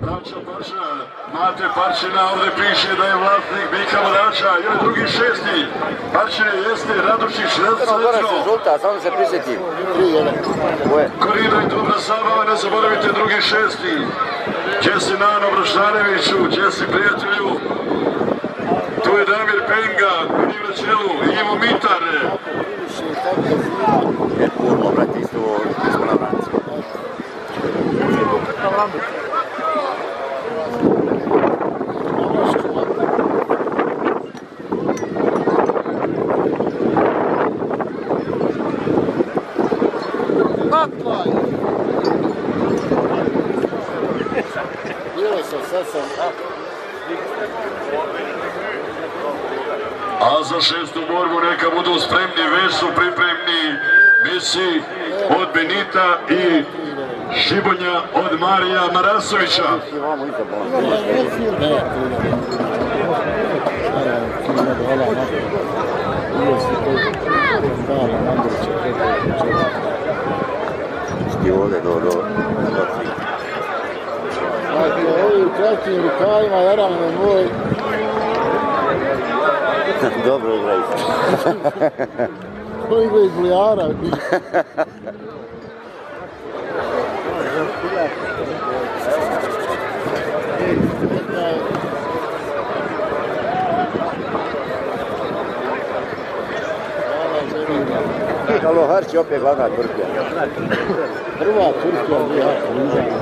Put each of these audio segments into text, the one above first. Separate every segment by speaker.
Speaker 1: Braća Parša, Mate Parčina, ovdje piše da je vlasnik Bika Vodača, ili drugi šesti. Parčine jeste Radošić, sredstveno.
Speaker 2: Žuta, samo se prisjetim. 3-1.
Speaker 1: Korida i dobra zabava, ne zaboravite drugi šesti. Česi Nano Broštareviću, česi prijatelju. Tu je Damir Penga, koji na čelu, Ivo Mitar.
Speaker 2: Je kurlo, brati, smo na vranci.
Speaker 1: A za šestu borbu neka budu spremni, već su pripremni Misi od Benita i Šibonja od Marija Marasovića.
Speaker 2: Ti ovdje do
Speaker 3: ovi u kratkim rukavima, naravno moj.
Speaker 2: Dobro igraju.
Speaker 3: Ko igra iz Bulijara?
Speaker 2: Kalo Harči opet glavna Turkija.
Speaker 3: Prva Turkija je jako ližana.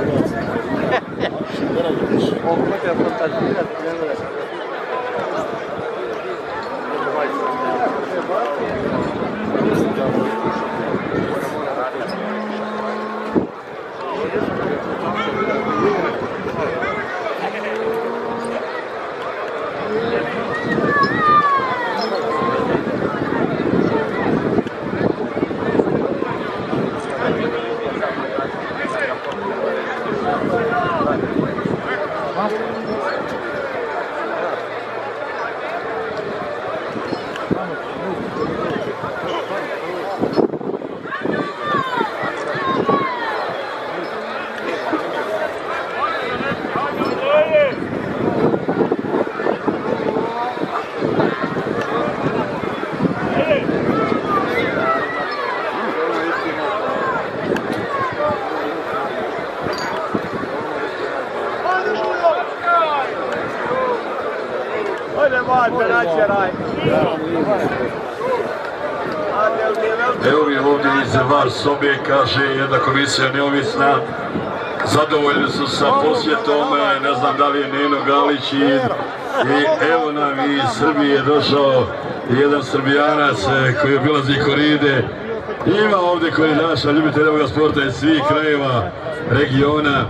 Speaker 1: Evo je ovdje iz VAR sobe, kaže jedna komisija neovisna. Zadovoljni su sa posjetom, ne znam da li je Neno Galić i evo nam iz Srbije došao jedan Srbijanac koji obilazi koride. Ima ovdje koridaša, ljubitelja ovoga sporta iz svih krajeva regiona.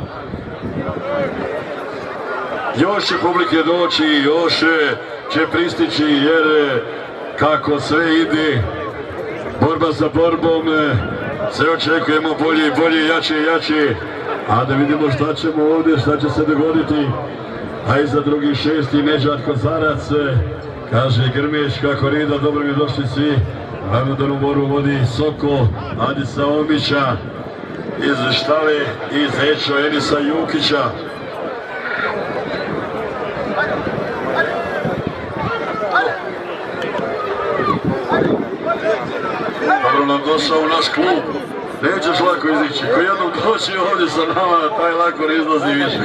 Speaker 1: Još će publike doći, još će pristići jer kako sve ide, borba za borbom, sve očekujemo bolje, bolje, jače, jače. A da vidimo šta ćemo ovdje, šta će se dogoditi. A i za drugi šesti Međat Kozarac, kaže Grmeška korida, dobro mi došli svi. Ravnodanu boru vodi Soko, Adisa Omića, iz Štale, iz Ečo Enisa Jukića. Dobro nam došao u naš klub. Nećeš lako izići. Ko jednom doći ovdje sa nama, taj lako ne izlazi više.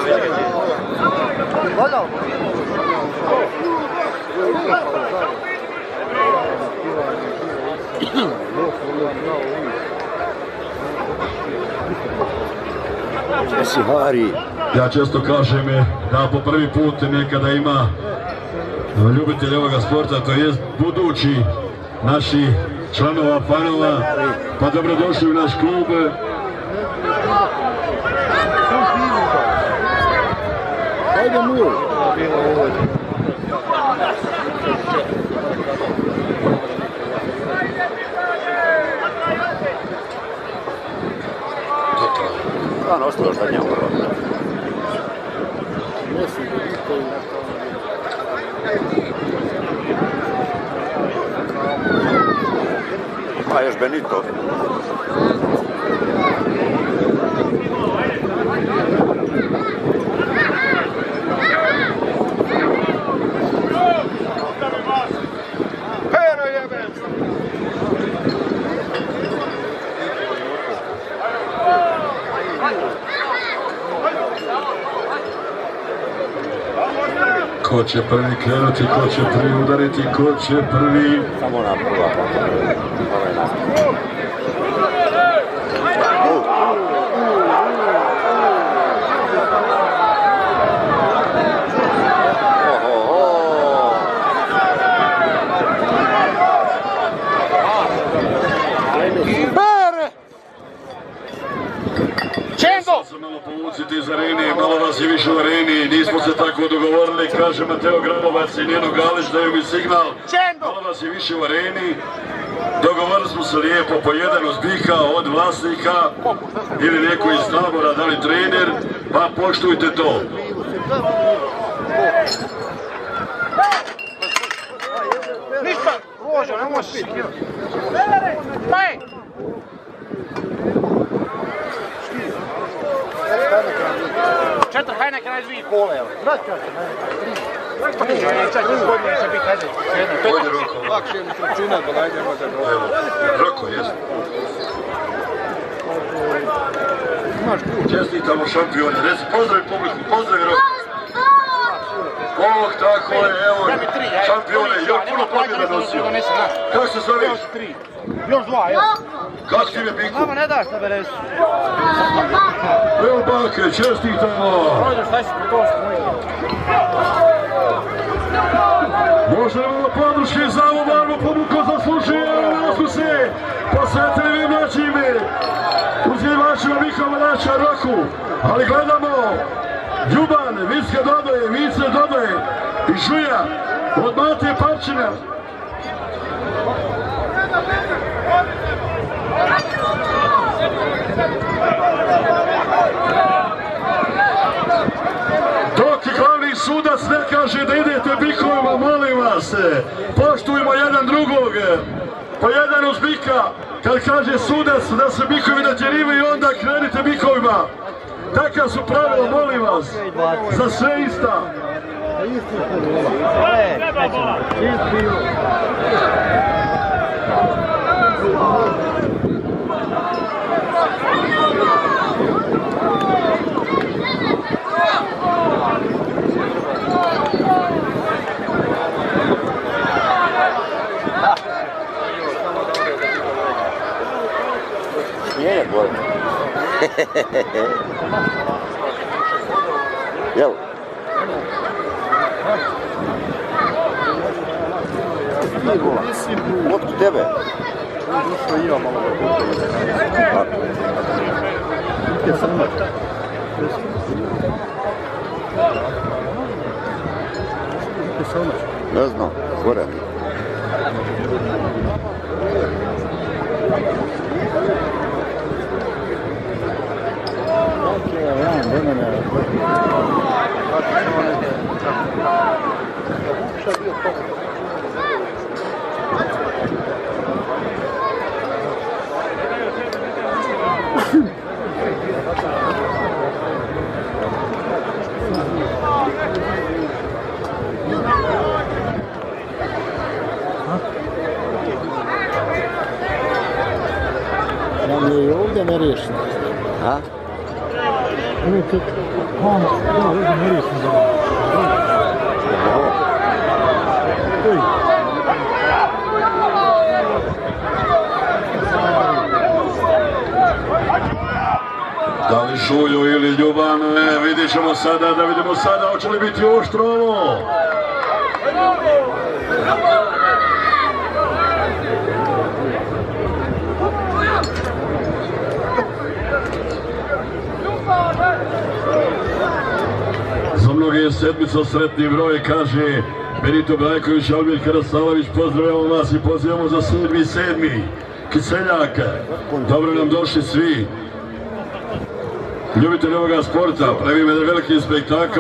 Speaker 1: Ja često kažem da po prvi put nekada ima ljubitelj ovoga sporta, to jest budući naši članova, fanova, pa dobrodošli u naš klub.
Speaker 3: Ajde mu!
Speaker 2: Stvarno ostalo šta njemu. Pa još Benito.
Speaker 1: ko će prvi krenuti, ko će prvi udariti, ko će prvi...
Speaker 2: Samo ona prva.
Speaker 1: Malo povuciti iz areni, malo vas je više u areni, nismo se tako dogovorili, kaže Mateo Grabovac i Njeno Galić, daju mi signal, malo vas je više u areni, dogovorili smo se lijepo po jedan od zbika, od vlasnika ili neko iz tabora, da li trener, pa poštujte to.
Speaker 4: Ništa, Bože, ne možeš biti. Četiri Hajneka na 2 kole, evo. Godine će biti
Speaker 1: Bolje Roko.
Speaker 3: Lakše mi se računa da najdemo da
Speaker 1: Evo, Roko, jesmo. Čestitamo šampione, reci pozdravi publiku, pozdravi Roko. Tako je, evo, šampione, još puno pobjeda nosio. Kako se zoveš?
Speaker 4: Još 2, evo.
Speaker 1: Kako ti ime Biku?
Speaker 4: Nama ne daš na beresu.
Speaker 1: Evo bake, čestitamo!
Speaker 4: Prođeš, taj si po to smo.
Speaker 1: Možemo područje za ovu barvu pomuko zaslužuje, evo se posvetili vi mlađim uzljivačima Mikova Nača Roku, ali gledamo Ljuban, Vice dodaje i Žuja od Mate Parčina. Dok glavni sudac ne kaže da idete bikovima, molim vas, poštujmo jedan drugog, po jedan uz bika, kad kaže sudac da se bikovi natjerivaju, onda krenite bikovima. Takav su pravila, molim vas, za sve ista.
Speaker 2: Nije bolje. Jel? Od tebe. Ne znam, gore.
Speaker 3: Nam je i ovdje nerešeno.
Speaker 2: A?
Speaker 3: Ovdje nerešeno.
Speaker 1: Da li Žulju ili Ljuban, vidjet ćemo sada, da vidimo sada, hoće li biti oštro ovo? Za mnoge je sedmica sretni broj, kaže Benito Brajković, Albir Karasalović, pozdravljamo vas i pozivamo za 7.7. Kiseljak, dobro nam došli svi. Ljubitelj ovoga sporta, pravimo jedan veliki spektakl,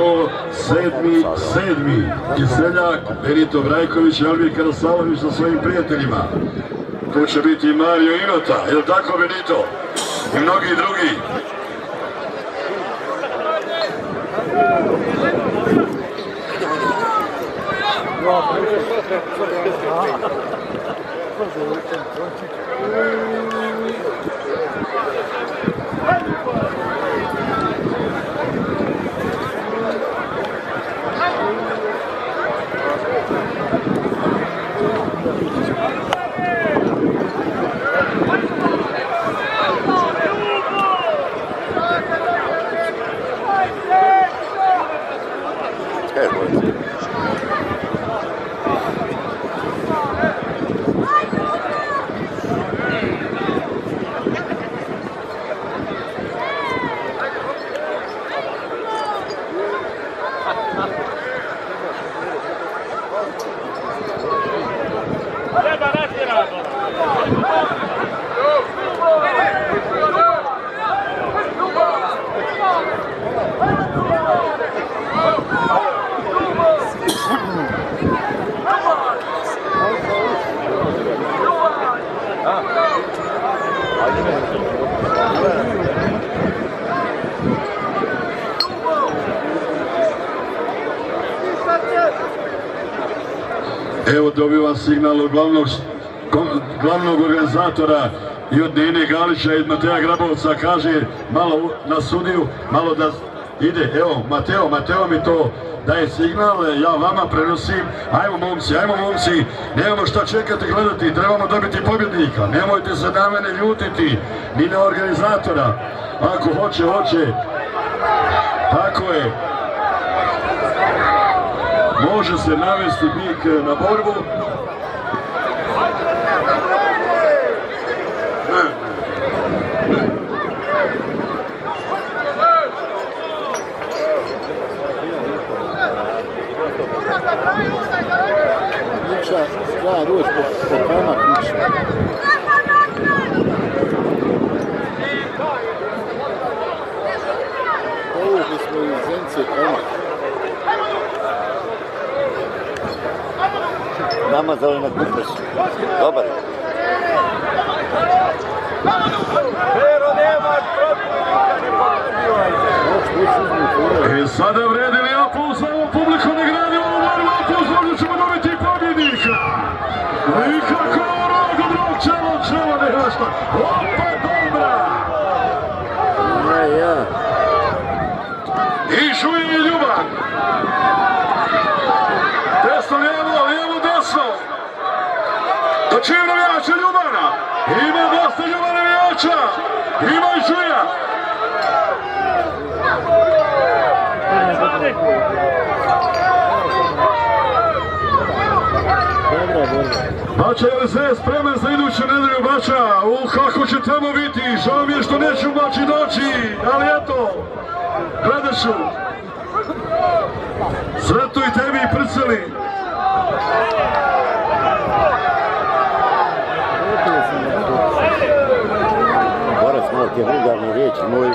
Speaker 1: 7.7. Kiseljak, Benito Brajković i Albir Karasalović sa svojim prijateljima. Tu će biti i Mario Inota, je li tako Benito? I mnogi drugi.
Speaker 2: Kaj je
Speaker 1: Evo dobivam signal od glavnog organizatora i od Nine Galića i od Mateja Grabovca, kaže malo na sudiju, malo da ide. Evo, Mateo mi to daje signal, ja vama prenosim. Ajmo momci, nemamo šta čekati, gledati, trebamo dobiti pobjednika. Nemojte se na mene ljutiti, ni na organizatora. Ako hoće. Tako je. Može se navesti bik na borbu.
Speaker 3: Nikša treba doći po kamak Nikša. Povukli smo iz Zence kamak.
Speaker 2: Namazali na kupes. Dobar.
Speaker 1: I sada vredi li aplauz za ovu publiku, ne gradi ovu borbu, aplauz, ovdje ćemo dobiti pobjednika. Nikako rog od rog, čelo, ne šta. Opa, dobra. I Žuje i Ljuban. Desno, lijevo, desno. Do čim navijača Ljubana. Ima dosta Ljubana navijača. Ima i Žuja. Bača LZ spreman za iduću nedelju, Bača. Kako će tamo biti, žao mi je što neću moći doći, ali eto, gledat ću. Sretno i tebi i Prceli.
Speaker 2: Borac, malo ti je vulgarne riječi, moj.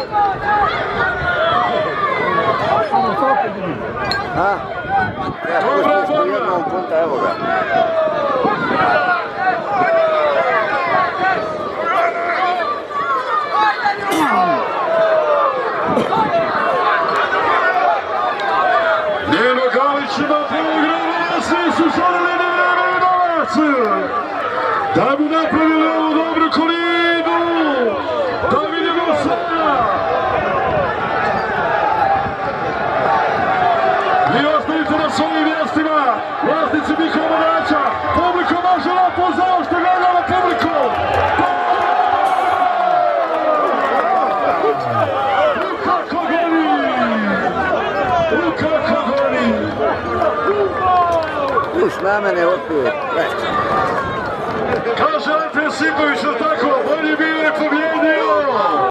Speaker 1: Dobra borba!
Speaker 2: Evo ga.
Speaker 1: Nino Galić ima program, svi su žalili na vreme i novac. Da bi napravili ovu dobru koridu. Da vidimo sada. Vi ostanite na svojim mjestima, vlasnici mikrovodača, publiko može lepo za ovo što gledala publiku. Kako gori!
Speaker 2: Už na mene opet.
Speaker 1: Kaže Ante Sipović, tako, bolji bio je pobjedio!